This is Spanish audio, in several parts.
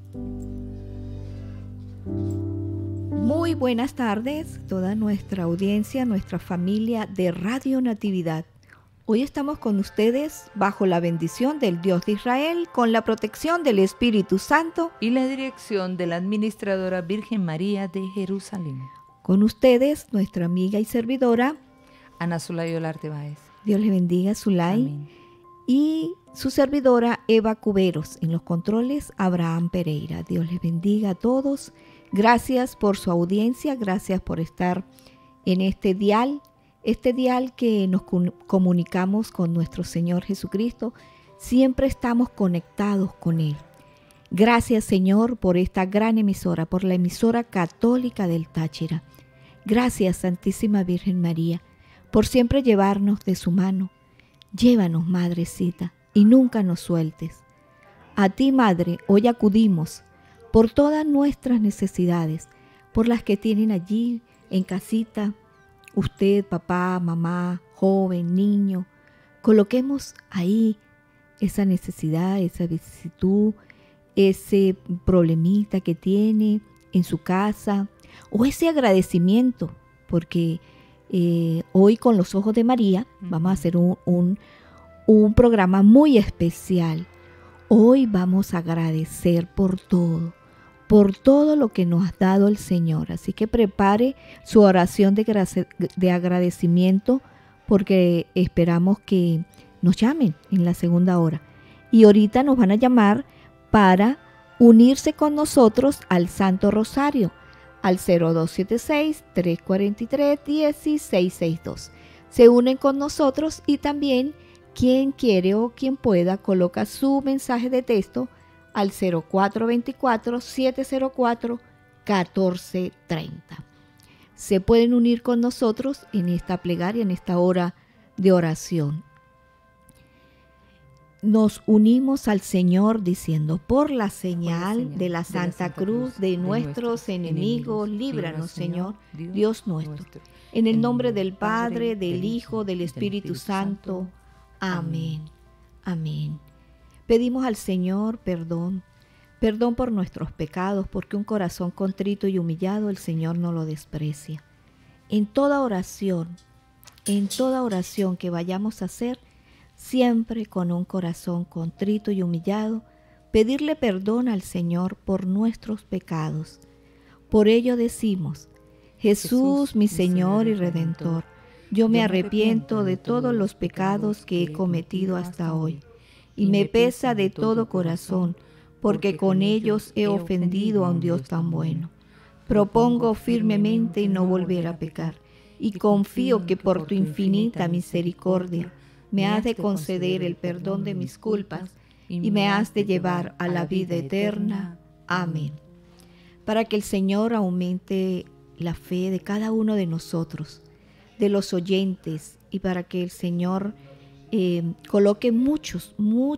Muy buenas tardes, toda nuestra audiencia, nuestra familia de Radio Natividad. Hoy estamos con ustedes bajo la bendición del Dios de Israel, con la protección del Espíritu Santo y la dirección de la Administradora Virgen María de Jerusalén. Con ustedes, nuestra amiga y servidora, Ana Zulay Olarte Báez. Dios les bendiga, Zulay. Amén. Y su servidora, Eva Cuberos. En los controles, Abraham Pereira. Dios les bendiga a todos. Gracias por su audiencia, gracias por estar en este dial que nos comunicamos con nuestro Señor Jesucristo. Siempre estamos conectados con Él. Gracias, Señor, por esta gran emisora, por la emisora católica del Táchira. Gracias, Santísima Virgen María, por siempre llevarnos de su mano. Llévanos, Madrecita, y nunca nos sueltes. A ti, Madre, hoy acudimos por todas nuestras necesidades, por las que tienen allí en casita, usted, papá, mamá, joven, niño. Coloquemos ahí esa necesidad, esa vicisitud, ese problemita que tiene en su casa, o ese agradecimiento, porque hoy con los ojos de María vamos a hacer un programa muy especial. Hoy vamos a agradecer por todo lo que nos ha dado el Señor. Así que prepare su oración de agradecimiento, porque esperamos que nos llamen en la segunda hora. Y ahorita nos van a llamar para unirse con nosotros al Santo Rosario, al 0276-343-1662. Se unen con nosotros y también quien quiere o quien pueda coloca su mensaje de texto al 0424-704-1430. Se pueden unir con nosotros en esta plegaria, en esta hora de oración. Nos unimos al Señor diciendo: por la señal de la Santa Cruz de nuestros enemigos, líbranos, Señor, Dios nuestro. En el nombre del Padre, del Hijo, del Espíritu Santo. Amén. Amén. Pedimos al Señor perdón por nuestros pecados, porque un corazón contrito y humillado el Señor no lo desprecia. En toda oración que vayamos a hacer, siempre con un corazón contrito y humillado, pedirle perdón al Señor por nuestros pecados. Por ello decimos: Jesús, mi Señor y Redentor, yo me arrepiento de todos los pecados que he cometido hasta hoy, y me pesa de todo corazón, porque con ellos he ofendido a un Dios tan bueno. Propongo firmemente no volver a pecar, y confío que por tu infinita misericordia me has de conceder el perdón de mis culpas y me has de llevar a la vida eterna. Amén. Para que el Señor aumente la fe de cada uno de nosotros, de los oyentes, y para que el Señor coloque muchos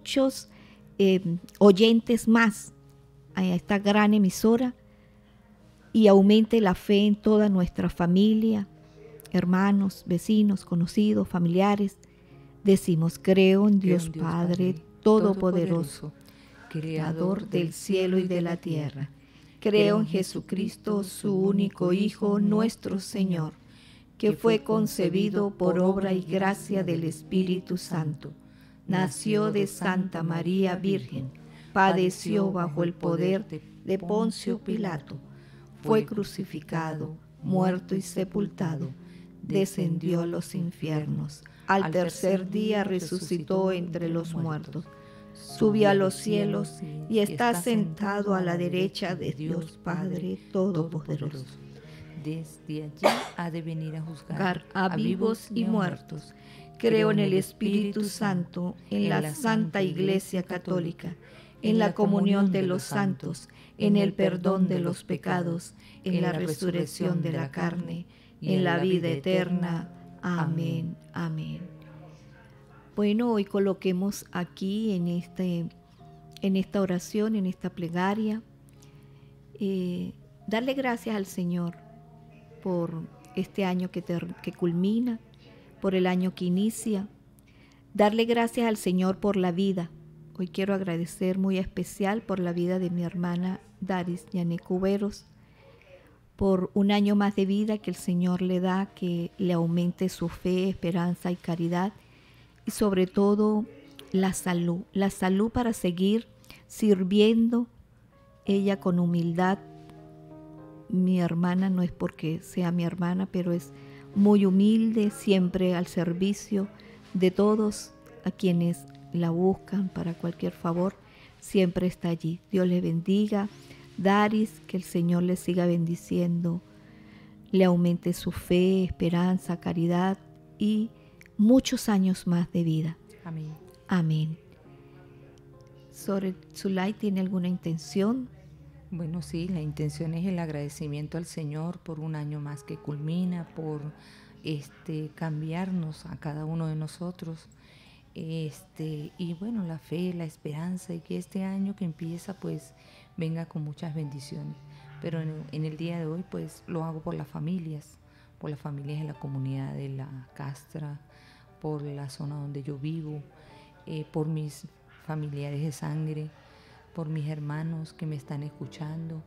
oyentes más a esta gran emisora, y aumente la fe en toda nuestra familia, hermanos, vecinos, conocidos, familiares. Decimos: creo en Dios Padre Todopoderoso, Creador del cielo y de la tierra. Creo en Jesucristo, su único Hijo, nuestro Señor, que fue concebido por obra y gracia del Espíritu Santo. Nació de Santa María Virgen, padeció bajo el poder de Poncio Pilato, fue crucificado, muerto y sepultado, descendió a los infiernos. Al tercer día resucitó entre los muertos, subió a los cielos y está sentado a la derecha de Dios Padre Todopoderoso. Desde allí ha de venir a juzgar A vivos y muertos. Creo en el Espíritu Santo, en la Santa Iglesia Católica, en la comunión de los santos, en el perdón de los pecados, en la resurrección de la carne, en la vida eterna. Amén. Amén. Bueno, hoy coloquemos aquí en esta oración, en esta plegaria, darle gracias al Señor por este año que culmina, por el año que inicia. Darle gracias al Señor por la vida. Hoy quiero agradecer muy especial por la vida de mi hermana Daris Yané Cuberos, por un año más de vida que el Señor le da, que le aumente su fe, esperanza y caridad, y sobre todo la salud para seguir sirviendo ella con humildad. Mi hermana no es porque sea mi hermana, pero es muy humilde, siempre al servicio de todos a quienes la buscan para cualquier favor, siempre está allí. Dios le bendiga. Daris, que el Señor le siga bendiciendo, le aumente su fe, esperanza, caridad y muchos años más de vida. Amén. Amén. Sor Zulay, ¿tiene alguna intención? Bueno, sí, la intención es el agradecimiento al Señor por un año más que culmina, por cambiarnos a cada uno de nosotros. Y bueno, la fe, la esperanza y que este año que empieza pues venga con muchas bendiciones. Pero en el día de hoy pues lo hago por las familias de la comunidad de La Castra, por la zona donde yo vivo, por mis familiares de sangre, por mis hermanos que me están escuchando,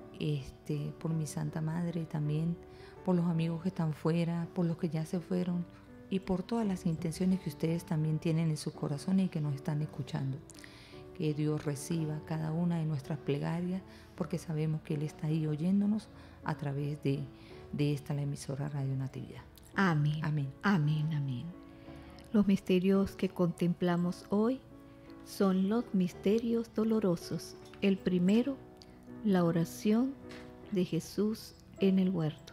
por mi Santa Madre también, por los amigos que están fuera, por los que ya se fueron, y por todas las intenciones que ustedes también tienen en su corazón y que nos están escuchando. Que Dios reciba cada una de nuestras plegarias, porque sabemos que Él está ahí oyéndonos a través de esta, la emisora Radio Natividad. Amén. Amén. Amén, amén. Los misterios que contemplamos hoy son los misterios dolorosos. El primero, la oración de Jesús en el huerto.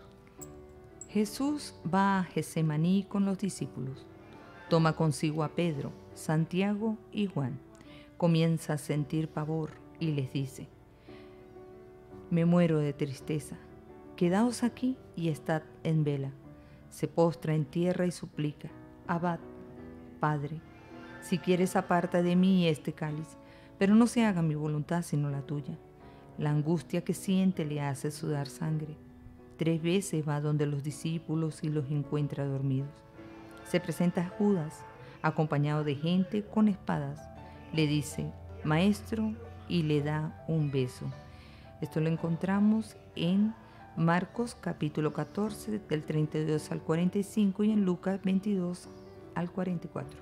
Jesús va a Getsemaní con los discípulos. Toma consigo a Pedro, Santiago y Juan. Comienza a sentir pavor y les dice: me muero de tristeza. Quedaos aquí y estad en vela. Se postra en tierra y suplica: Abad, Padre, si quieres aparta de mí este cáliz, pero no se haga mi voluntad sino la tuya. La angustia que siente le hace sudar sangre. 3 veces va donde los discípulos y los encuentra dormidos. Se presenta Judas, acompañado de gente con espadas. Le dice: Maestro, y le da un beso. Esto lo encontramos en Marcos capítulo 14 del 32 al 45 y en Lucas 22 al 44.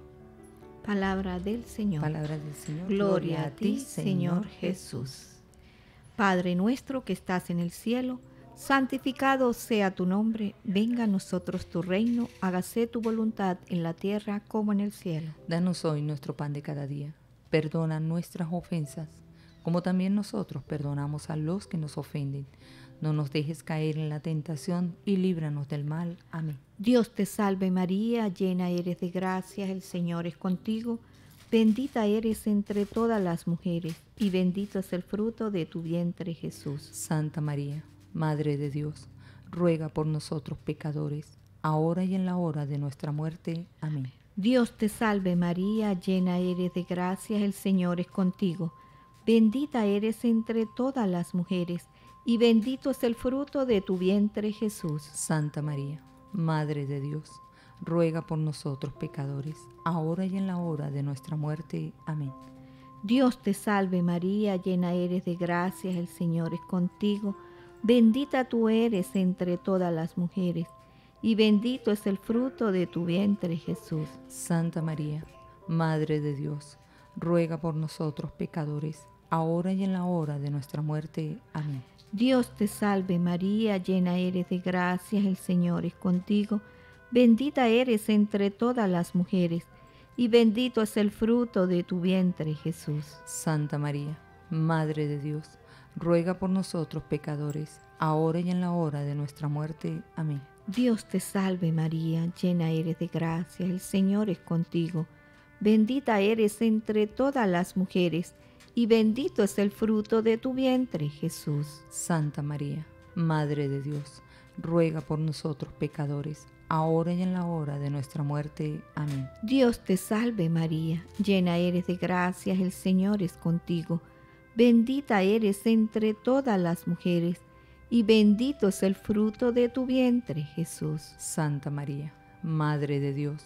Palabra del Señor. Palabra del Señor. Gloria a ti, Señor Jesús. Padre nuestro que estás en el cielo, santificado sea tu nombre, venga a nosotros tu reino, hágase tu voluntad en la tierra como en el cielo. Danos hoy nuestro pan de cada día. Perdona nuestras ofensas, como también nosotros perdonamos a los que nos ofenden. No nos dejes caer en la tentación y líbranos del mal. Amén. Dios te salve María, llena eres de gracia, el Señor es contigo. Bendita eres entre todas las mujeres, y bendito es el fruto de tu vientre, Jesús. Santa María, Madre de Dios, ruega por nosotros pecadores, ahora y en la hora de nuestra muerte. Amén. Dios te salve María, llena eres de gracia, el Señor es contigo. Bendita eres entre todas las mujeres, y bendito es el fruto de tu vientre, Jesús. Santa María, Madre de Dios, ruega por nosotros pecadores, ahora y en la hora de nuestra muerte. Amén. Dios te salve María, llena eres de gracia, el Señor es contigo. Bendita tú eres entre todas las mujeres, y bendito es el fruto de tu vientre, Jesús. Santa María, Madre de Dios, ruega por nosotros pecadores, ahora y en la hora de nuestra muerte. Amén. Dios te salve María, llena eres de gracia, el Señor es contigo. Bendita eres entre todas las mujeres, y bendito es el fruto de tu vientre, Jesús. Santa María, Madre de Dios, ruega por nosotros pecadores, ahora y en la hora de nuestra muerte. Amén. Dios te salve María, llena eres de gracia, el Señor es contigo. Bendita eres entre todas las mujeres, y bendito es el fruto de tu vientre, Jesús. Santa María, Madre de Dios, ruega por nosotros pecadores, ahora y en la hora de nuestra muerte. Amén. Dios te salve María, llena eres de gracia, el Señor es contigo. Bendita eres entre todas las mujeres, y bendito es el fruto de tu vientre, Jesús. Santa María, Madre de Dios,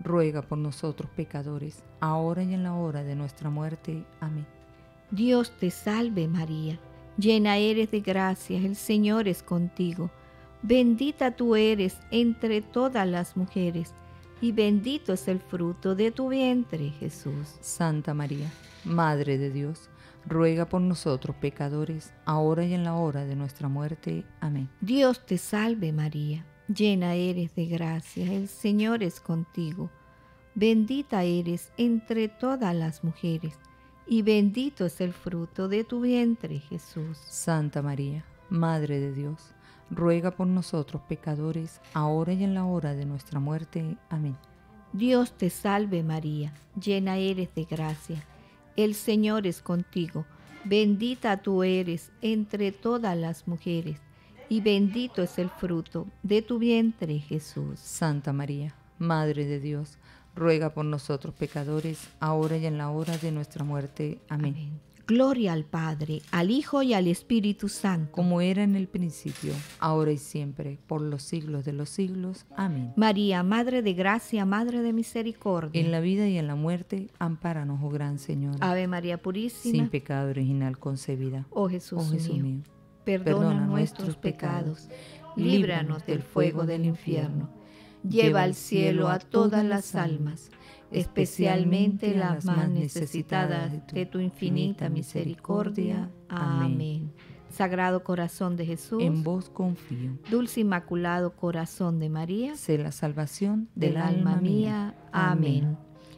ruega por nosotros pecadores, ahora y en la hora de nuestra muerte. Amén. Dios te salve María, llena eres de gracia, el Señor es contigo. Bendita tú eres entre todas las mujeres, y bendito es el fruto de tu vientre, Jesús. Santa María, Madre de Dios, ruega por nosotros pecadores, ahora y en la hora de nuestra muerte. Amén. Dios te salve María, llena eres de gracia, el Señor es contigo. Bendita eres entre todas las mujeres, y bendito es el fruto de tu vientre, Jesús. Santa María, Madre de Dios, ruega por nosotros pecadores, ahora y en la hora de nuestra muerte. Amén. Dios te salve María, llena eres de gracia, el Señor es contigo. Bendita tú eres entre todas las mujeres, y bendito es el fruto de tu vientre, Jesús. Santa María, Madre de Dios, ruega por nosotros pecadores, ahora y en la hora de nuestra muerte. Amén. Amén. Gloria al Padre, al Hijo y al Espíritu Santo. Como era en el principio, ahora y siempre, por los siglos de los siglos. Amén. María, Madre de Gracia, Madre de Misericordia. En la vida y en la muerte, ampáranos, oh Gran Señor. Ave María Purísima. Sin pecado original concebida. Oh Jesús, mío, perdona nuestros pecados, líbranos del fuego del infierno. Lleva al cielo a todas las almas, especialmente las más necesitadas de tu infinita misericordia. Amén. Sagrado Corazón de Jesús, en vos confío. Dulce Inmaculado Corazón de María, sé la salvación del alma mía. Amén.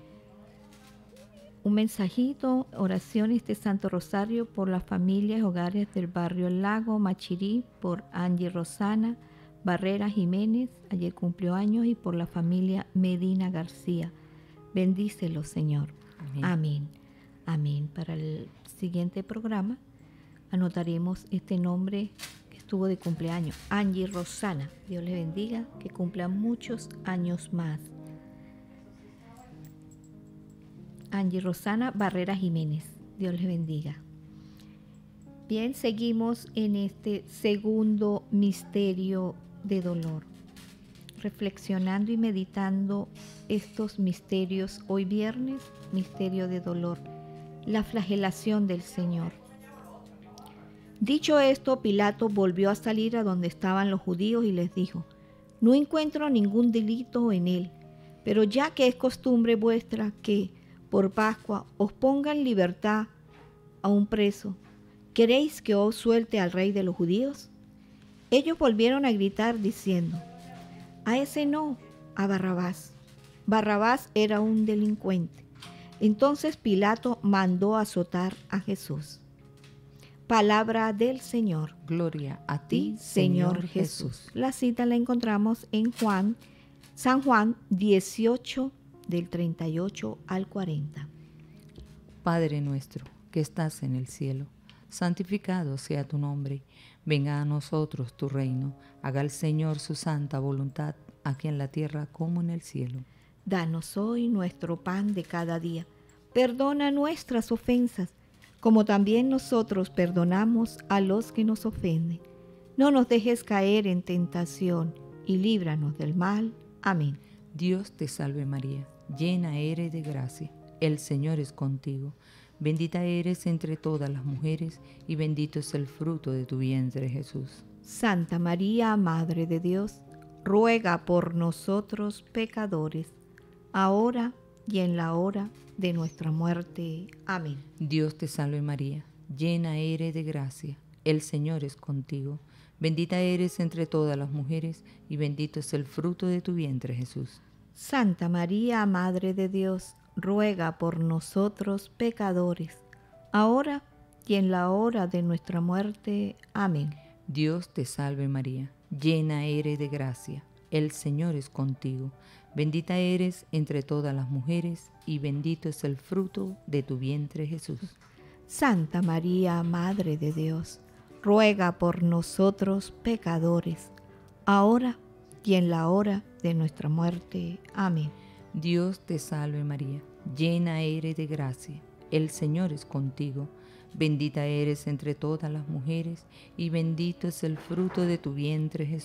Un mensajito, oraciones de Santo Rosario por las familias y hogares del barrio El Lago, Machirí, por Angie Rosana Barrera Jiménez, ayer cumplió años, y por la familia Medina García. Bendícelo, Señor. Amén. Amén. Amén. Para el siguiente programa anotaremos este nombre que estuvo de cumpleaños, Angie Rosana. Dios le bendiga, que cumpla muchos años más. Angie Rosana Barrera Jiménez. Dios les bendiga. Bien, seguimos en este segundo misterio de dolor, reflexionando y meditando estos misterios. Hoy viernes, misterio de dolor, la flagelación del Señor. Dicho esto, Pilato volvió a salir a donde estaban los judíos y les dijo: no encuentro ningún delito en él, pero ya que es costumbre vuestra que por Pascua os ponga en libertad a un preso, ¿queréis que os suelte al rey de los judíos? Ellos volvieron a gritar diciendo: a ese no, a Barrabás. Barrabás era un delincuente. Entonces Pilato mandó azotar a Jesús. Palabra del Señor. Gloria a ti, Señor Jesús. La cita la encontramos en San Juan 18, del 38 al 40. Padre nuestro, que estás en el cielo, santificado sea tu nombre. Venga a nosotros tu reino. Haga el Señor su santa voluntad, aquí en la tierra como en el cielo. Danos hoy nuestro pan de cada día. Perdona nuestras ofensas, como también nosotros perdonamos a los que nos ofenden. No nos dejes caer en tentación, y líbranos del mal. Amén. Dios te salve María, llena eres de gracia. El Señor es contigo. Bendita eres entre todas las mujeres, y bendito es el fruto de tu vientre, Jesús. Santa María, Madre de Dios, ruega por nosotros pecadores, ahora y en la hora de nuestra muerte. Amén. Dios te salve María, llena eres de gracia. El Señor es contigo. Bendita eres entre todas las mujeres, y bendito es el fruto de tu vientre, Jesús. Santa María, Madre de Dios, ruega por nosotros pecadores, ahora y en la hora de nuestra muerte. Amén. Dios te salve María, llena eres de gracia. El Señor es contigo. Bendita eres entre todas las mujeres, y bendito es el fruto de tu vientre, Jesús. Santa María, Madre de Dios, ruega por nosotros pecadores, ahora y en la hora de nuestra muerte. Amén. Dios te salve María, llena eres de gracia. El Señor es contigo. Bendita eres entre todas las mujeres, y bendito es el fruto de tu vientre, Jesús.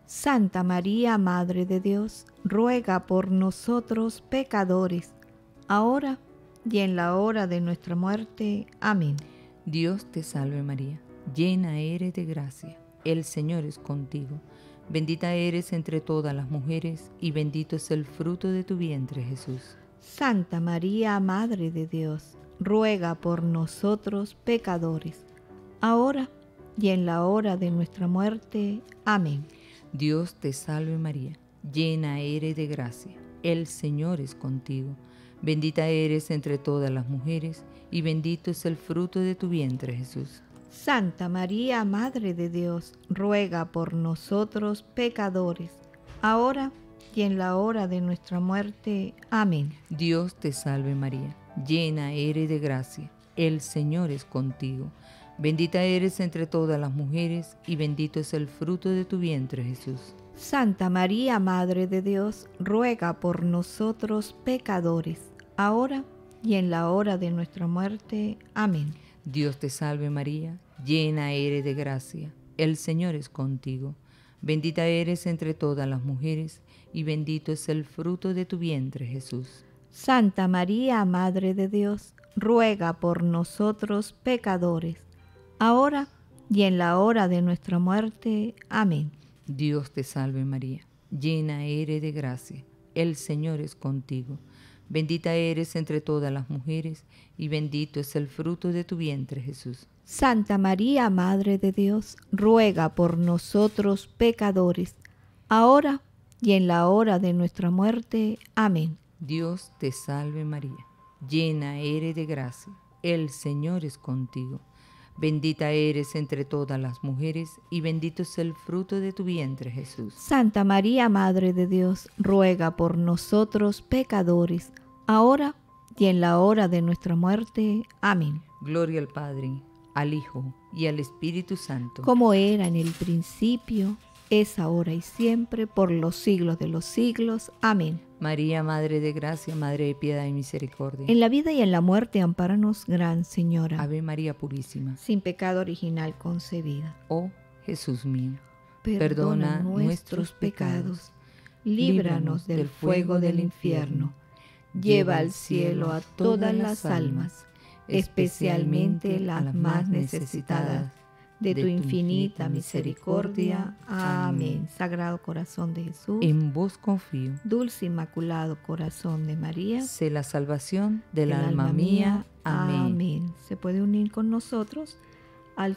Santa María, Madre de Dios, ruega por nosotros pecadores, ahora y en la hora de nuestra muerte. Amén. Dios te salve María, llena eres de gracia, el Señor es contigo. Bendita eres entre todas las mujeres y bendito es el fruto de tu vientre, Jesús. Santa María, Madre de Dios, ruega por nosotros pecadores, ahora y en la hora de nuestra muerte. Amén. Dios te salve María, llena eres de gracia, el Señor es contigo. Bendita eres entre todas las mujeres y bendito es el fruto de tu vientre, Jesús. Santa María, Madre de Dios, ruega por nosotros pecadores, ahora y en la hora de nuestra muerte. Amén. Dios te salve María, llena eres de gracia, el Señor es contigo. Bendita eres entre todas las mujeres y bendito es el fruto de tu vientre, Jesús. Santa María, Madre de Dios, ruega por nosotros pecadores, ahora y en la hora de nuestra muerte. Amén. Dios te salve María, llena eres de gracia, el Señor es contigo. Bendita eres entre todas las mujeres y bendito es el fruto de tu vientre, Jesús. Santa María, Madre de Dios, ruega por nosotros pecadores, ahora y en la hora de nuestra muerte. Amén. Dios te salve María, llena eres de gracia, el Señor es contigo. Bendita eres entre todas las mujeres y bendito es el fruto de tu vientre, Jesús. Santa María, Madre de Dios, ruega por nosotros pecadores, ahora y en la hora de nuestra muerte. Amén. Dios te salve María, llena eres de gracia, el Señor es contigo. Bendita eres entre todas las mujeres y bendito es el fruto de tu vientre, Jesús. Santa María, Madre de Dios, ruega por nosotros pecadores, ahora y en la hora de nuestra muerte. Amén. Gloria al Padre, al Hijo y al Espíritu Santo. Como era en el principio, es ahora y siempre, por los siglos de los siglos. Amén. María, Madre de Gracia, Madre de Piedad y Misericordia. En la vida y en la muerte, ampáranos, Gran Señora. Ave María Purísima. Sin pecado original concebida. Oh Jesús mío, Perdona nuestros pecados, líbranos del fuego del infierno. Lleva al cielo a todas las almas, especialmente las más necesitadas de tu infinita misericordia. Amén. Sagrado Corazón de Jesús, en vos confío. Dulce Inmaculado Corazón de María, sé la salvación del alma mía. Amén. Amén. Se puede unir con nosotros al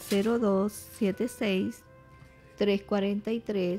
0276 343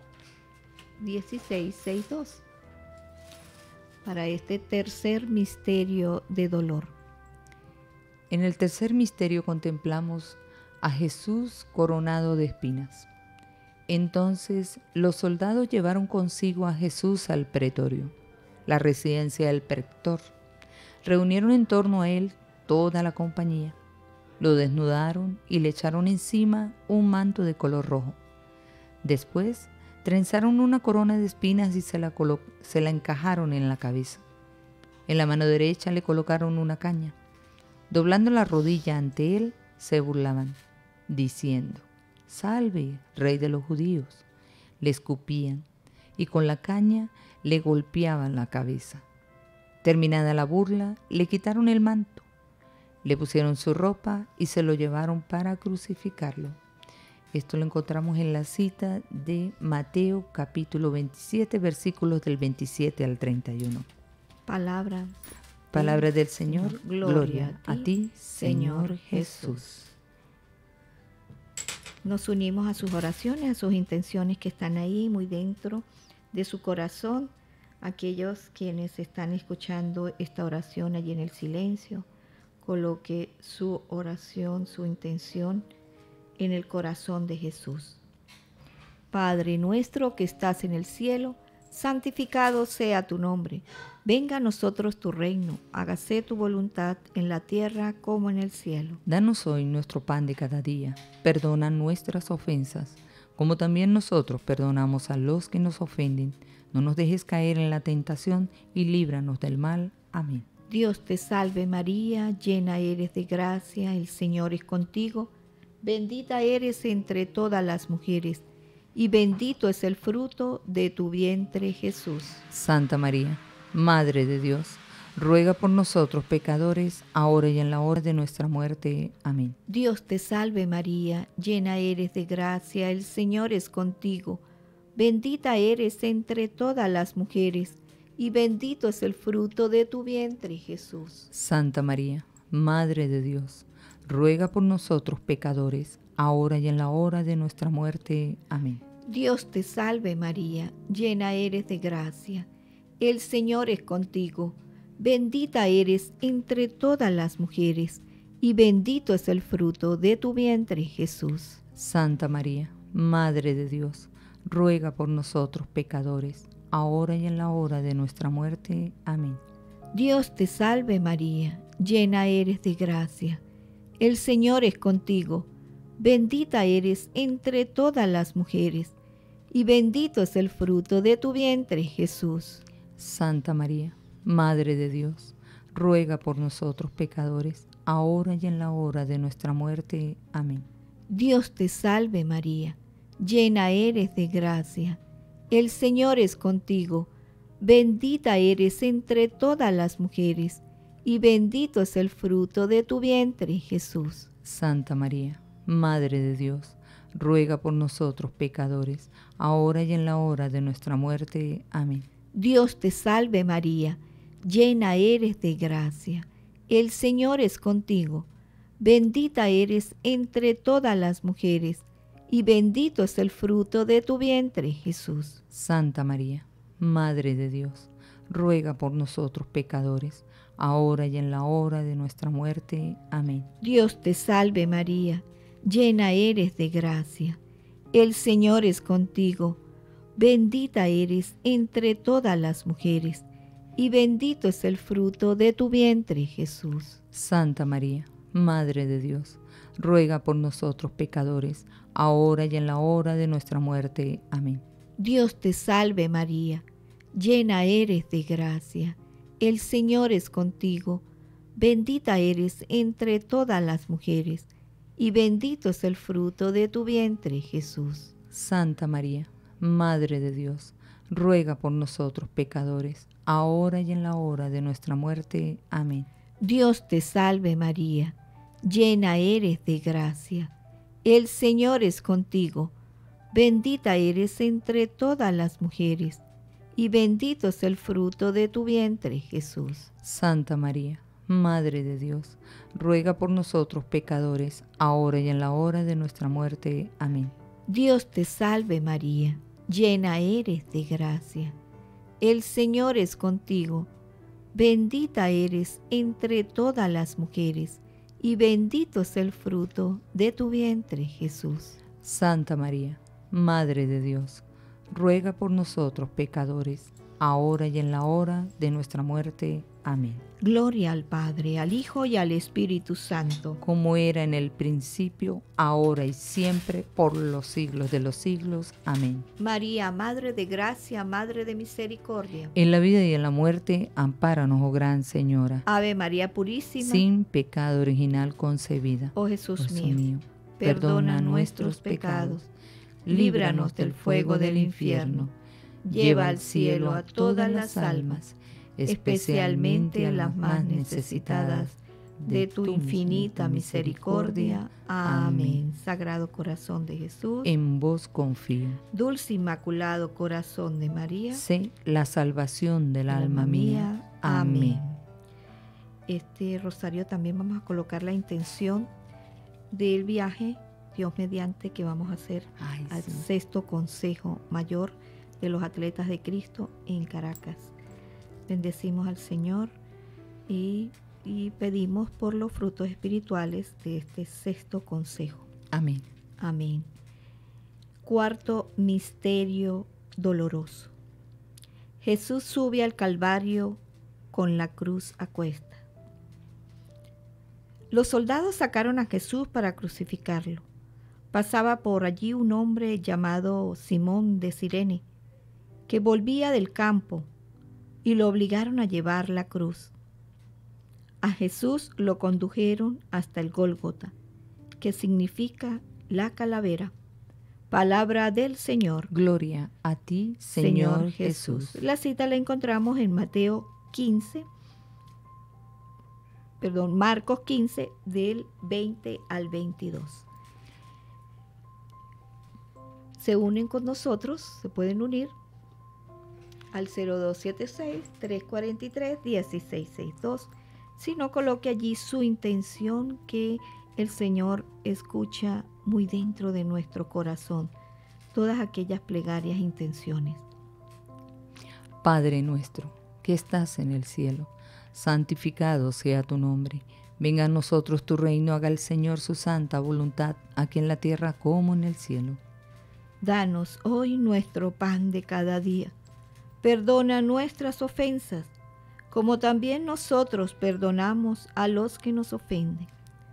1662 para este tercer misterio de dolor. En el tercer misterio contemplamos a Jesús coronado de espinas. Entonces los soldados llevaron consigo a Jesús al pretorio, la residencia del pretor. Reunieron en torno a él toda la compañía. Lo desnudaron y le echaron encima un manto de color rojo. Después trenzaron una corona de espinas y se la encajaron en la cabeza. En la mano derecha le colocaron una caña. Doblando la rodilla ante él, se burlaban, diciendo: «Salve, Rey de los judíos». Le escupían y con la caña le golpeaban la cabeza. Terminada la burla, le quitaron el manto, le pusieron su ropa y se lo llevaron para crucificarlo. Esto lo encontramos en la cita de Mateo capítulo 27, versículos del 27 al 31. Palabra del Señor. Gloria a ti, Señor Jesús. Nos unimos a sus oraciones, a sus intenciones que están ahí muy dentro de su corazón. Aquellos quienes están escuchando esta oración allí en el silencio, coloque su oración, su intención en el corazón de Jesús. Padre nuestro que estás en el cielo, santificado sea tu nombre. Venga a nosotros tu reino, hágase tu voluntad en la tierra como en el cielo. Danos hoy nuestro pan de cada día. Perdona nuestras ofensas, como también nosotros perdonamos a los que nos ofenden. No nos dejes caer en la tentación y líbranos del mal. Amén. Dios te salve María, llena eres de gracia, el Señor es contigo. Bendita eres entre todas las mujeres, y bendito es el fruto de tu vientre, Jesús. Santa María, Madre de Dios, ruega por nosotros pecadores, ahora y en la hora de nuestra muerte. Amén. Dios te salve María, llena eres de gracia, el Señor es contigo. Bendita eres entre todas las mujeres, y bendito es el fruto de tu vientre, Jesús. Santa María, Madre de Dios, ruega por nosotros pecadores, ahora y en la hora de nuestra muerte. Amén. Dios te salve María, llena eres de gracia, el Señor es contigo. Bendita eres entre todas las mujeres, y bendito es el fruto de tu vientre, Jesús. Santa María, Madre de Dios, ruega por nosotros pecadores, ahora y en la hora de nuestra muerte. Amén. Dios te salve María, llena eres de gracia, el Señor es contigo. Bendita eres entre todas las mujeres, y bendito es el fruto de tu vientre, Jesús. Santa María, Madre de Dios, ruega por nosotros pecadores, ahora y en la hora de nuestra muerte. Amén. Dios te salve María, llena eres de gracia, el Señor es contigo. Bendita eres entre todas las mujeres, y bendito es el fruto de tu vientre, Jesús. Santa María, Madre de Dios, ruega por nosotros pecadores, ahora y en la hora de nuestra muerte. Amén. Dios te salve María, llena eres de gracia, el Señor es contigo. Bendita eres entre todas las mujeres, y bendito es el fruto de tu vientre, Jesús. Santa María, Madre de Dios, ruega por nosotros pecadores, ahora y en la hora de nuestra muerte. Amén. Dios te salve María, llena eres de gracia, el Señor es contigo. Bendita eres entre todas las mujeres, y bendito es el fruto de tu vientre, Jesús. Santa María, Madre de Dios, ruega por nosotros pecadores, ahora y en la hora de nuestra muerte. Amén. Dios te salve María, llena eres de gracia, el Señor es contigo. Bendita eres entre todas las mujeres, y bendito es el fruto de tu vientre, Jesús. Santa María, Madre de Dios, ruega por nosotros pecadores, ahora y en la hora de nuestra muerte. Amén. Dios te salve María, llena eres de gracia, el Señor es contigo. Bendita eres entre todas las mujeres, y bendito es el fruto de tu vientre, Jesús. Santa María, Madre de Dios, ruega por nosotros pecadores, ahora y en la hora de nuestra muerte. Amén. Dios te salve María, llena eres de gracia, el Señor es contigo. Bendita eres entre todas las mujeres, y bendito es el fruto de tu vientre, Jesús. Santa María, Madre de Dios, ruega por nosotros pecadores, ahora y en la hora de nuestra muerte. Amén. Gloria al Padre, al Hijo y al Espíritu Santo, como era en el principio, ahora y siempre, por los siglos de los siglos. Amén. María, Madre de Gracia, Madre de Misericordia. En la vida y en la muerte, ampáranos, oh Gran Señora. Ave María Purísima, sin pecado original concebida. oh Jesús mío, perdona nuestros pecados, líbranos del fuego del infierno, lleva al cielo a todas las almas, especialmente a las más necesitadas de tu infinita misericordia. Amén. Sagrado Corazón de Jesús, en vos confío. Dulce Inmaculado Corazón de María, sé la salvación del alma mía. Amén. Este rosario también vamos a colocar la intención del viaje, Dios mediante, que vamos a hacer al sexto Consejo Mayor de los Atletas de Cristo en Caracas. Bendecimos al Señor y pedimos por los frutos espirituales de este sexto consejo. Amén. Amén. Cuarto misterio doloroso. Jesús sube al Calvario con la cruz a cuesta. Los soldados sacaron a Jesús para crucificarlo. Pasaba por allí un hombre llamado Simón de Cirene, que volvía del campo, y lo obligaron a llevar la cruz. A Jesús lo condujeron hasta el Gólgota, que significa la calavera, Palabra del Señor. Gloria a ti, Señor Jesús. La cita la encontramos en Marcos 15, del 20 al 22. Se unen con nosotros, se pueden unir al 0276-343-1662. Si no, coloque allí su intención, que el Señor escucha muy dentro de nuestro corazón todas aquellas plegarias e intenciones. Padre nuestro, que estás en el cielo, santificado sea tu nombre. Venga a nosotros tu reino, haga el Señor su santa voluntad, aquí en la tierra como en el cielo. Danos hoy nuestro pan de cada día. Perdona nuestras ofensas, como también nosotros perdonamos a los que nos ofenden.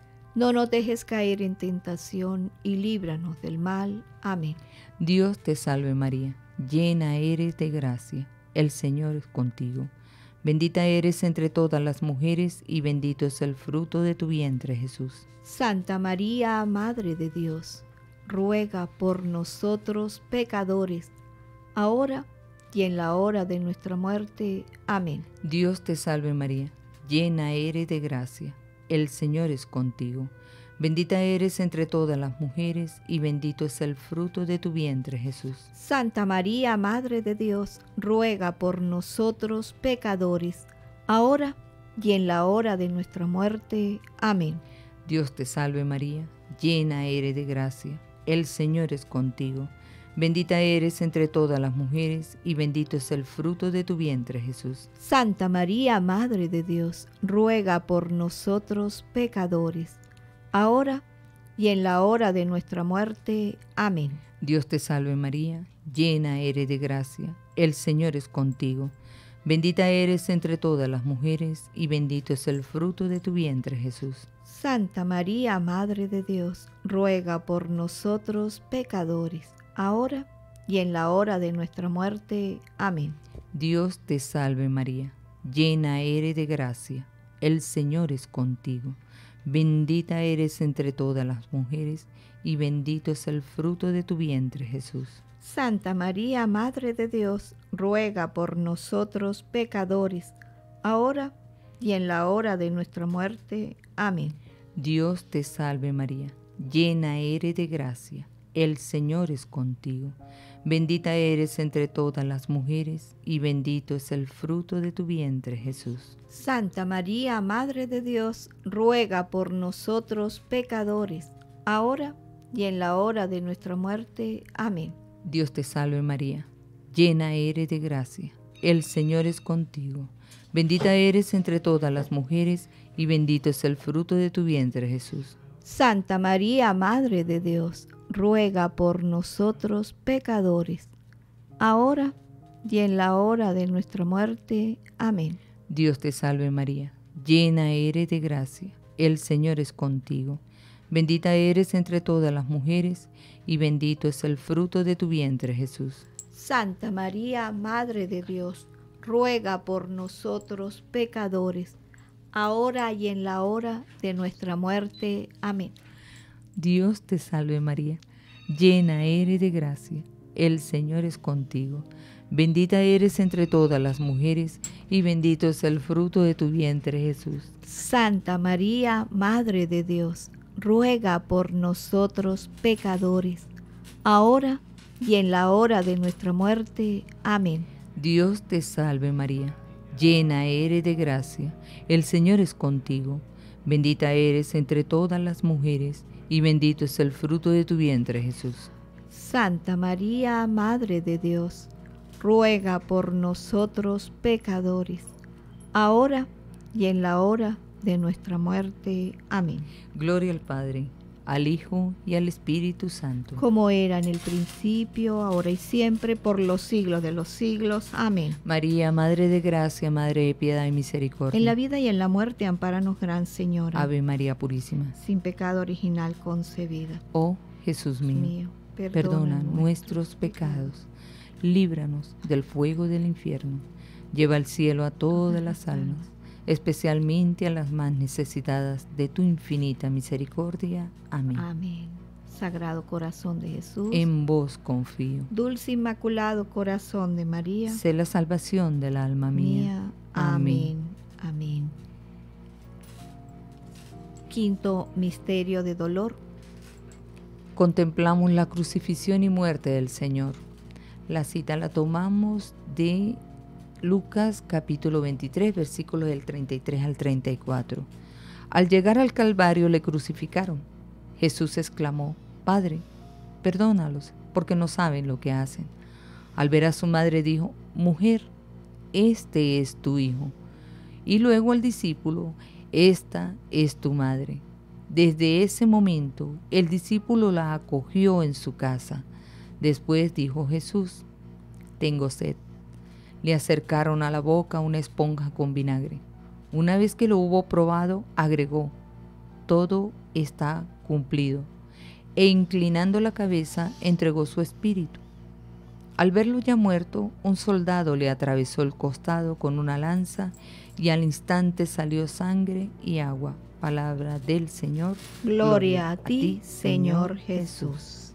No nos dejes caer en tentación y líbranos del mal. Amén. Dios te salve María, llena eres de gracia, el Señor es contigo. Bendita eres entre todas las mujeres y bendito es el fruto de tu vientre, Jesús. Santa María, Madre de Dios, ruega por nosotros pecadores, ahora y en la hora de nuestra muerte. Amén. Dios te salve María, llena eres de gracia, el Señor es contigo. Bendita eres entre todas las mujeres y bendito es el fruto de tu vientre, Jesús. Santa María, Madre de Dios, ruega por nosotros pecadores, ahora y en la hora de nuestra muerte. Amén. Dios te salve María, llena eres de gracia, el Señor es contigo. Bendita eres entre todas las mujeres y bendito es el fruto de tu vientre, Jesús. Santa María, Madre de Dios, ruega por nosotros pecadores, ahora y en la hora de nuestra muerte. Amén. Dios te salve María, llena eres de gracia, el Señor es contigo. Bendita eres entre todas las mujeres y bendito es el fruto de tu vientre, Jesús. Santa María, Madre de Dios, ruega por nosotros pecadores, ahora y en la hora de nuestra muerte. Amén. Dios te salve María, llena eres de gracia, el Señor es contigo. Bendita eres entre todas las mujeres y bendito es el fruto de tu vientre, Jesús. Santa María, Madre de Dios, ruega por nosotros pecadores, ahora y en la hora de nuestra muerte. Amén. Dios te salve María, llena eres de gracia, el Señor es contigo. Bendita eres entre todas las mujeres y bendito es el fruto de tu vientre, Jesús. Santa María, Madre de Dios, ruega por nosotros pecadores, ahora y en la hora de nuestra muerte. Amén. Dios te salve María, llena eres de gracia, el Señor es contigo. Bendita eres entre todas las mujeres y bendito es el fruto de tu vientre, Jesús. Santa María, Madre de Dios, ruega por nosotros pecadores, ahora y en la hora de nuestra muerte. Amén. Dios te salve María, llena eres de gracia, el Señor es contigo. Bendita eres entre todas las mujeres y bendito es el fruto de tu vientre, Jesús. Santa María, Madre de Dios, ruega por nosotros pecadores, ahora y en la hora de nuestra muerte. Amén. Dios te salve María, llena eres de gracia, el Señor es contigo. Bendita eres entre todas las mujeres y bendito es el fruto de tu vientre, Jesús. Santa María, Madre de Dios, ruega por nosotros pecadores, ahora y en la hora de nuestra muerte. Amén. Dios te salve María, llena eres de gracia, el Señor es contigo. Bendita eres entre todas las mujeres y bendito es el fruto de tu vientre, Jesús. Santa María, Madre de Dios, ruega por nosotros pecadores, ahora y en la hora de nuestra muerte. Amén. Gloria al Padre, al Hijo y al Espíritu Santo. Como era en el principio, ahora y siempre, por los siglos de los siglos. Amén. María, Madre de Gracia, Madre de Piedad y Misericordia. En la vida y en la muerte, ampáranos, Gran Señora. Ave María Purísima. Sin pecado original concebida. Oh Jesús mío, perdona nuestros pecados, líbranos del fuego del infierno, lleva al cielo a todas las almas, especialmente a las más necesitadas de tu infinita misericordia. Amén. Amén. Sagrado Corazón de Jesús, en vos confío. Dulce Inmaculado Corazón de María, Sé la salvación del alma mía. Amén. Amén. Quinto misterio de dolor. Contemplamos la crucifixión y muerte del Señor. La cita la tomamos de Lucas capítulo 23, versículos del 33 al 34. Al llegar al Calvario le crucificaron. Jesús exclamó: Padre, perdónalos, porque no saben lo que hacen. Al ver a su madre dijo: Mujer, este es tu hijo. Y luego al discípulo: Esta es tu madre. Desde ese momento, el discípulo la acogió en su casa. Después dijo Jesús: Tengo sed. Le acercaron a la boca una esponja con vinagre. Una vez que lo hubo probado, agregó: Todo está cumplido. E inclinando la cabeza, entregó su espíritu. Al verlo ya muerto, un soldado le atravesó el costado con una lanza y al instante salió sangre y agua. Palabra del Señor. Gloria a ti, Señor Jesús.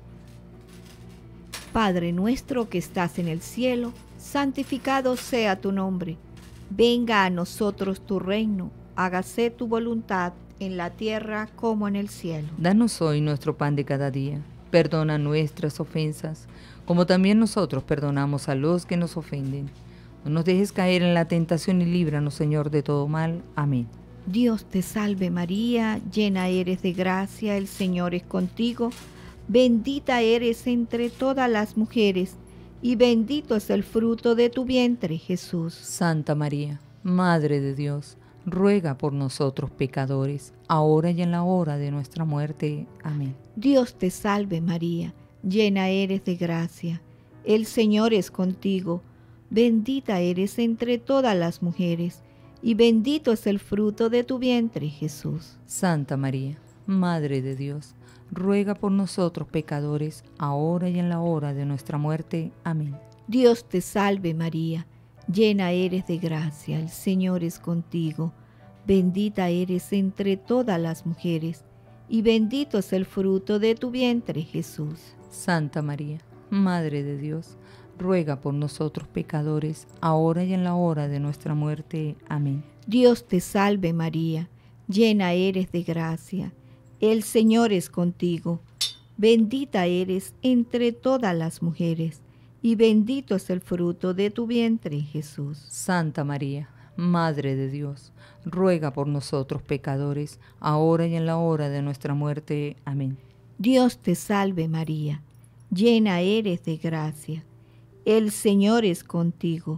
Padre nuestro que estás en el cielo, santificado sea tu nombre. Venga a nosotros tu reino. Hágase tu voluntad en la tierra como en el cielo. Danos hoy nuestro pan de cada día. Perdona nuestras ofensas, como también nosotros perdonamos a los que nos ofenden. No nos dejes caer en la tentación y líbranos, Señor, de todo mal. Amén. Dios te salve María, llena eres de gracia, el Señor es contigo. Bendita eres entre todas las mujeres, y bendito es el fruto de tu vientre, Jesús. Santa María, Madre de Dios, ruega por nosotros pecadores, ahora y en la hora de nuestra muerte. Amén. Dios te salve María, llena eres de gracia, el Señor es contigo. Bendita eres entre todas las mujeres, y bendito es el fruto de tu vientre, Jesús. Santa María, Madre de Dios, ruega por nosotros pecadores, ahora y en la hora de nuestra muerte. Amén. Dios te salve María, llena eres de gracia, el Señor es contigo. Bendita eres entre todas las mujeres, y bendito es el fruto de tu vientre, Jesús. Santa María, Madre de Dios, ruega por nosotros pecadores, ahora y en la hora de nuestra muerte. Amén. Dios te salve María, llena eres de gracia, el Señor es contigo. Bendita eres entre todas las mujeres, y bendito es el fruto de tu vientre, Jesús. Santa María, Madre de Dios, ruega por nosotros pecadores, ahora y en la hora de nuestra muerte. Amén. Dios te salve María, llena eres de gracia, el Señor es contigo.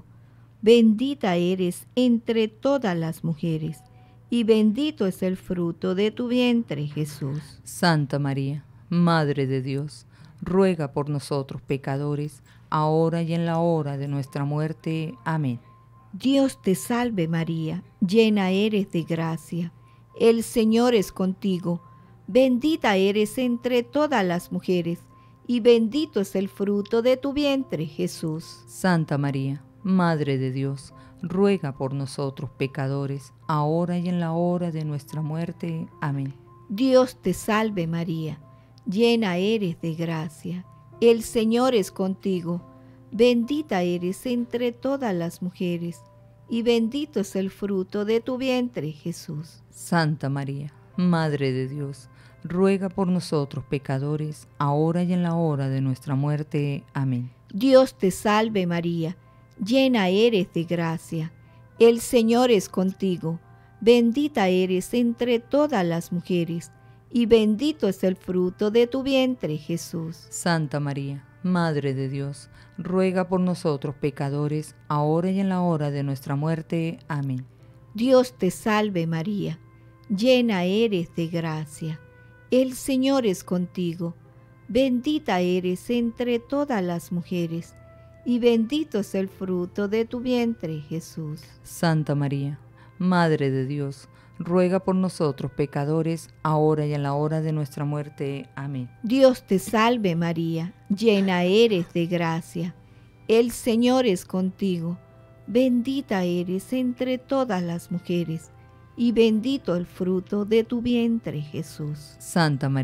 Bendita eres entre todas las mujeres, y bendito es el fruto de tu vientre, Jesús. Santa María, Madre de Dios, ruega por nosotros pecadores, ahora y en la hora de nuestra muerte. Amén. Dios te salve María, llena eres de gracia, el Señor es contigo. Bendita eres entre todas las mujeres, y bendito es el fruto de tu vientre, Jesús. Santa María, Madre de Dios, ruega por nosotros pecadores, ahora y en la hora de nuestra muerte. Amén. Dios te salve María, llena eres de gracia, el Señor es contigo. Bendita eres entre todas las mujeres, y bendito es el fruto de tu vientre, Jesús. Santa María, Madre de Dios, ruega por nosotros pecadores, ahora y en la hora de nuestra muerte. Amén. Dios te salve María, llena eres de gracia, el Señor es contigo. Bendita eres entre todas las mujeres, y bendito es el fruto de tu vientre, Jesús. Santa María, Madre de Dios, ruega por nosotros pecadores, ahora y en la hora de nuestra muerte. Amén. Dios te salve María, llena eres de gracia, el Señor es contigo. Bendita eres entre todas las mujeres, y bendito es el fruto de tu vientre, Jesús. Santa María, Madre de Dios, ruega por nosotros pecadores, ahora y en la hora de nuestra muerte. Amén. Dios te salve María, llena eres de gracia, el Señor es contigo. Bendita eres entre todas las mujeres, y bendito el fruto de tu vientre, Jesús. Santa María,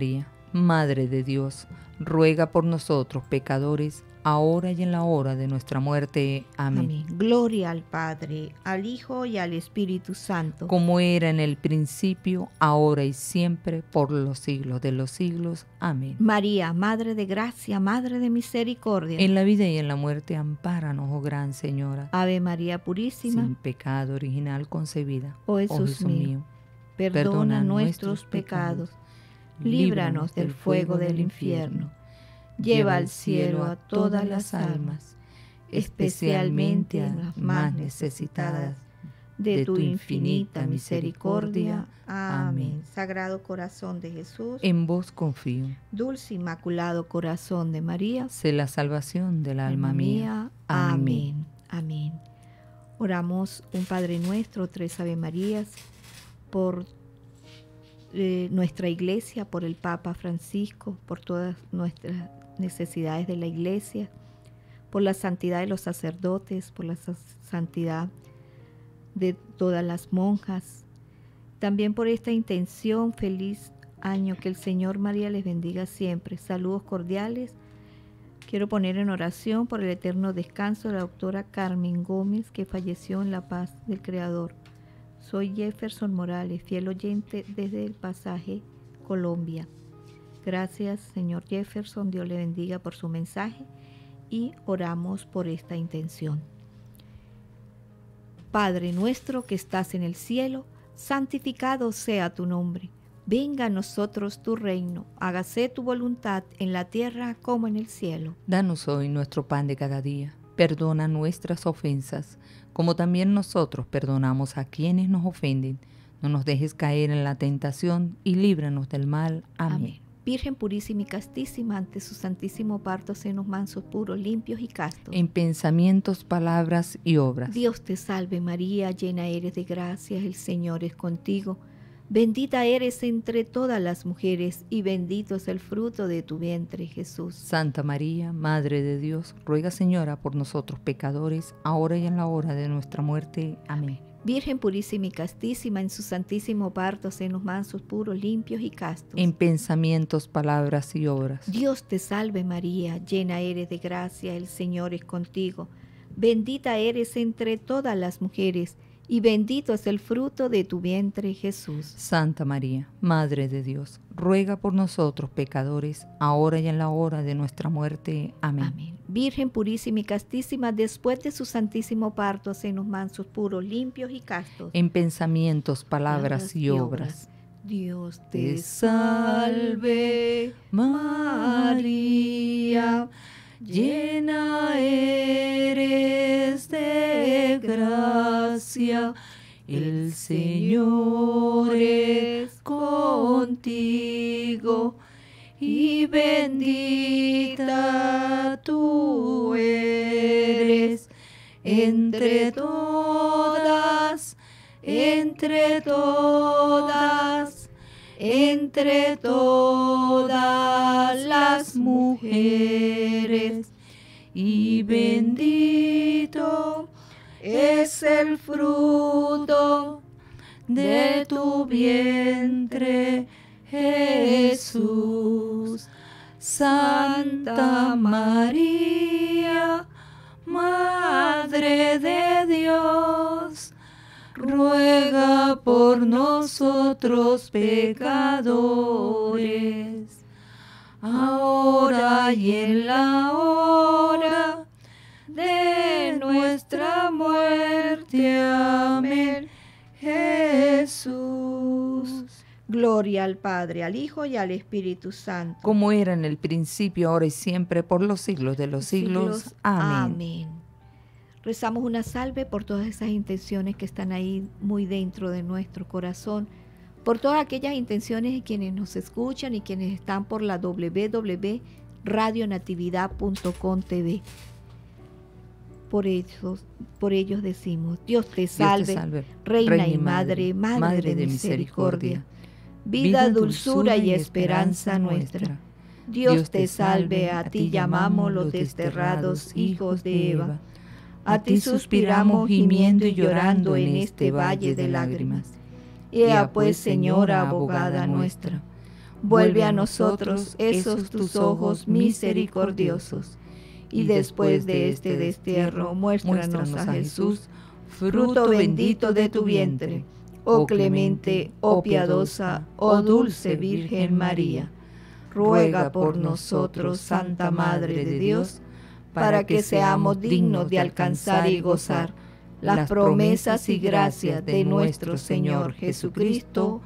Madre de Dios, ruega por nosotros pecadores, ahora y en la hora de nuestra muerte. Amén. Amén. Gloria al Padre, al Hijo y al Espíritu Santo. Como era en el principio, ahora y siempre, por los siglos de los siglos. Amén. María, Madre de Gracia, Madre de Misericordia. En la vida y en la muerte, ampáranos, oh Gran Señora. Ave María Purísima. Sin pecado original concebida. Oh Jesús mío, perdona nuestros pecados, líbranos del fuego del infierno. Lleva al cielo a todas las almas, especialmente a las más necesitadas de tu infinita misericordia. Amén. Sagrado Corazón de Jesús, En vos confío. dulce Inmaculado Corazón de María, Sé la salvación del alma mía. Amén. Amén. Oramos un Padre Nuestro, 3 Ave Marías, por nuestra Iglesia, por el Papa Francisco, por todas nuestras necesidades de la Iglesia, por la santidad de los sacerdotes, por la santidad de todas las monjas, también por esta intención. Feliz año, que el Señor María les bendiga siempre. Saludos cordiales. Quiero poner en oración por el eterno descanso de la doctora Carmen Gómez, que falleció en la paz del Creador. Soy Jefferson Morales, fiel oyente desde el Pasaje, Colombia. Gracias, señor Jefferson. Dios le bendiga por su mensaje y oramos por esta intención. Padre nuestro que estás en el cielo, santificado sea tu nombre. Venga a nosotros tu reino, hágase tu voluntad en la tierra como en el cielo. Danos hoy nuestro pan de cada día. Perdona nuestras ofensas, como también nosotros perdonamos a quienes nos ofenden. No nos dejes caer en la tentación y líbranos del mal. Amén. Virgen purísima y castísima, ante su santísimo parto, senos mansos, puros, limpios y castos. En pensamientos, palabras y obras. Dios te salve María, llena eres de gracia, el Señor es contigo. Bendita eres entre todas las mujeres y bendito es el fruto de tu vientre, Jesús. Santa María, Madre de Dios, ruega, Señora, por nosotros pecadores, ahora y en la hora de nuestra muerte. Amén. Virgen purísima y castísima, en su santísimo parto, senos mansos, puros, limpios y castos. En pensamientos, palabras y obras. Dios te salve María, llena eres de gracia, el Señor es contigo. Bendita eres entre todas las mujeres y bendito es el fruto de tu vientre, Jesús. Santa María, Madre de Dios, ruega por nosotros pecadores, ahora y en la hora de nuestra muerte. Amén. Amén. Virgen purísima y castísima, después de su santísimo parto, senos mansos, puros, limpios y castos. En pensamientos, palabras y obras. Dios te salve, María, llena eres de gracia, el Señor es contigo, y bendita tú eres entre todas las mujeres, y bendito es el fruto de tu vientre, Jesús. Santa María, Madre de Dios, ruega por nosotros pecadores, ahora y en la hora de nuestra muerte. Amén. Jesús. Gloria al Padre, al Hijo y al Espíritu Santo. Como era en el principio, ahora y siempre, por los siglos de los siglos. Amén. Amén. Rezamos una salve por todas esas intenciones que están ahí muy dentro de nuestro corazón, por todas aquellas intenciones de quienes nos escuchan y quienes están por la www.radionatividad.com TV. Por ellos decimos: Dios te salve, Reina y Madre de misericordia, vida, dulzura y esperanza nuestra. Dios te salve, a ti llamamos los desterrados hijos de Eva. A ti suspiramos gimiendo y llorando en este valle de lágrimas. Ea pues, Señora, abogada nuestra, Vuelve a nosotros esos tus ojos misericordiosos. Y después de este destierro, muéstranos a Jesús, fruto bendito de tu vientre. Oh clemente, oh piadosa, oh dulce Virgen María, ruega por nosotros, Santa Madre de Dios, para que seamos dignos de alcanzar y gozar las promesas y gracias de nuestro Señor Jesucristo.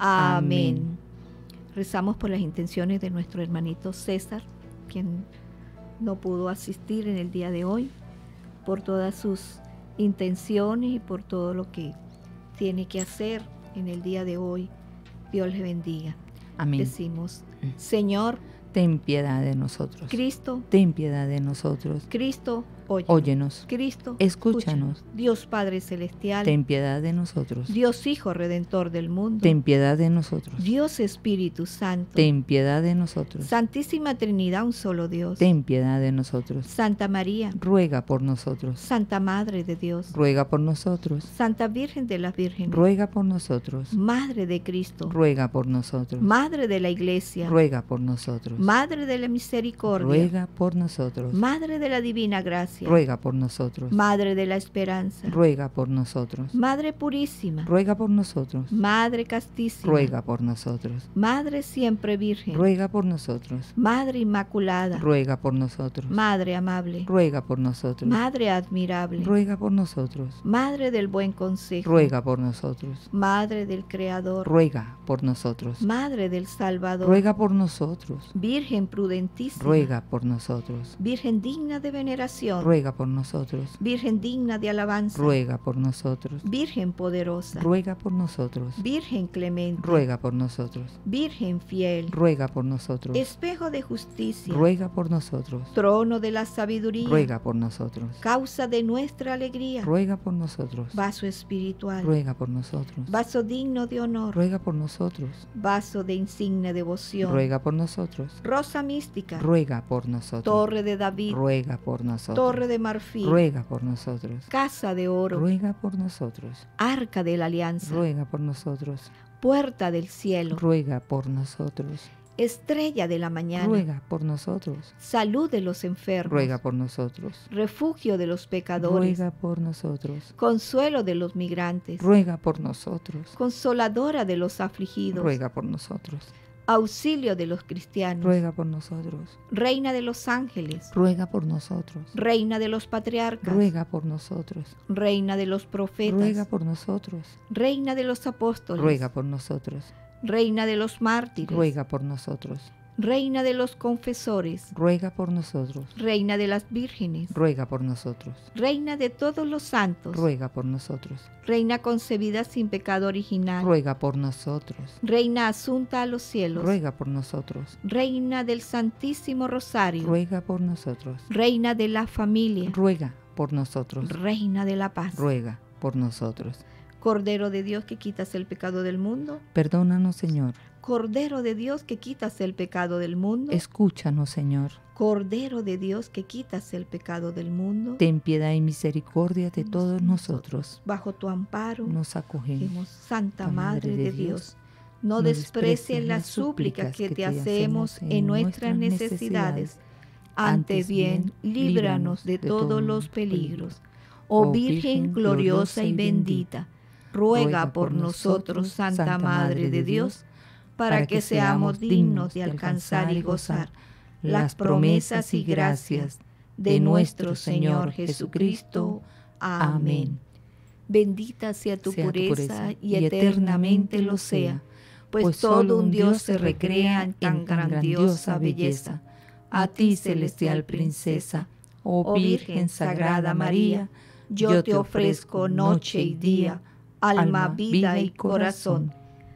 Amén. Rezamos por las intenciones de nuestro hermanito César, quien no pudo asistir en el día de hoy, por todas sus intenciones y por todo lo que tiene que hacer en el día de hoy. Dios le bendiga. Amén. Decimos, Señor, ten piedad de nosotros. Cristo, ten piedad de nosotros. Cristo, óyenos. Cristo, escúchanos. Dios Padre Celestial, ten piedad de nosotros. Dios Hijo Redentor del mundo, ten piedad de nosotros. Dios Espíritu Santo, ten piedad de nosotros. Santísima Trinidad, un solo Dios, ten piedad de nosotros. Santa María, ruega por nosotros. Santa Madre de Dios, ruega por nosotros. Santa Virgen de las Vírgenes, ruega por nosotros. Madre de Cristo, ruega por nosotros. Madre de la Iglesia, ruega por nosotros. Madre de la Misericordia, ruega por nosotros. Madre de la Divina Gracia, ruega por nosotros. Madre de la Esperanza, ruega por nosotros. Madre Purísima, ruega por nosotros. Madre Castísima, ruega por nosotros. Madre Siempre Virgen, ruega por nosotros. Madre Inmaculada, ruega por nosotros. Madre Amable, ruega por nosotros. Madre Admirable, ruega por nosotros. Madre del Buen Consejo, ruega por nosotros. Madre del Creador, ruega por nosotros. Madre del Salvador, ruega por nosotros. Virgen prudentísima, ruega por nosotros. Virgen digna de veneración, ruega por nosotros. Virgen digna de alabanza, ruega por nosotros. Virgen poderosa, ruega por nosotros. Virgen clemente, ruega por nosotros. Virgen fiel, ruega por nosotros. espejo de justicia, ruega por nosotros. trono de la sabiduría, ruega por nosotros. causa de nuestra alegría, ruega por nosotros. vaso espiritual, ruega por nosotros. vaso digno de honor, ruega por nosotros. vaso de insigne devoción, ruega por nosotros. rosa mística, ruega por nosotros. torre de David, ruega por nosotros. torre de marfil, ruega por nosotros. casa de oro, ruega por nosotros. arca de la alianza, ruega por nosotros. puerta del cielo, ruega por nosotros. estrella de la mañana, ruega por nosotros. salud de los enfermos, ruega por nosotros. refugio de los pecadores, ruega por nosotros. consuelo de los migrantes, ruega por nosotros. consoladora de los afligidos, ruega por nosotros. auxilio de los cristianos, ruega por nosotros. reina de los ángeles, ruega por nosotros. reina de los patriarcas, ruega por nosotros. reina de los profetas, ruega por nosotros. reina de los apóstoles, ruega por nosotros. reina de los mártires, ruega por nosotros. reina de los confesores, ruega por nosotros. reina de las vírgenes, ruega por nosotros. reina de todos los santos, ruega por nosotros. reina concebida sin pecado original, ruega por nosotros. reina asunta a los cielos, ruega por nosotros. reina del Santísimo Rosario, ruega por nosotros. reina de la familia, ruega por nosotros. reina de la paz, ruega por nosotros. Cordero de Dios que quitas el pecado del mundo, perdónanos, Señor. Cordero de Dios que quitas el pecado del mundo, escúchanos, Señor. Cordero de Dios que quitas el pecado del mundo, ten piedad y misericordia de todos nosotros. Bajo tu amparo nos acogemos. Santa Madre de Dios, no desprecies las súplicas que te hacemos en nuestras necesidades. Antes bien, líbranos de todos los peligros. Oh Virgen gloriosa y bendita, ruega por nosotros, Santa Madre de Dios, para que seamos dignos de alcanzar y gozar las promesas y gracias de nuestro Señor Jesucristo. Amén. Bendita sea tu pureza y eternamente lo sea, pues todo un Dios se recrea en tan grandiosa belleza. A ti, celestial princesa, oh Virgen Sagrada María, yo te ofrezco noche y día, alma, vida y corazón.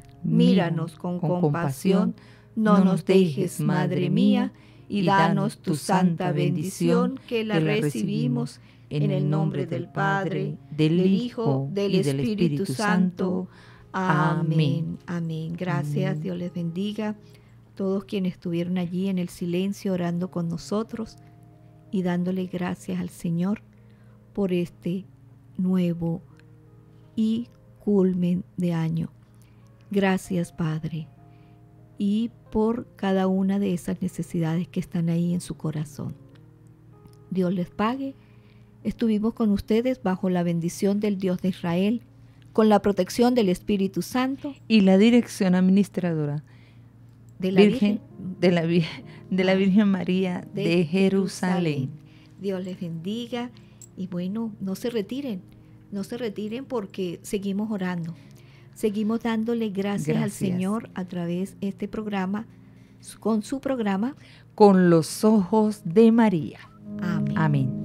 Míranos con compasión, no nos dejes, Madre mía, y danos tu santa bendición, que la recibimos en el nombre del Padre, del Hijo, del Espíritu Santo. Amén. Amén. Gracias, Amén. Dios les bendiga. Todos quienes estuvieron allí en el silencio orando con nosotros y dándole gracias al Señor por este nuevo y culmen de año. Gracias, Padre. Y por cada una de esas necesidades que están ahí en su corazón. Dios les pague. Estuvimos con ustedes bajo la bendición del Dios de Israel, con la protección del Espíritu Santo y la dirección administradora de la Virgen María de Jerusalén. Dios les bendiga y bueno, no se retiren porque seguimos orando. Seguimos dándole gracias al Señor a través de este programa, con su programa Con los ojos de María. Amén. Amén.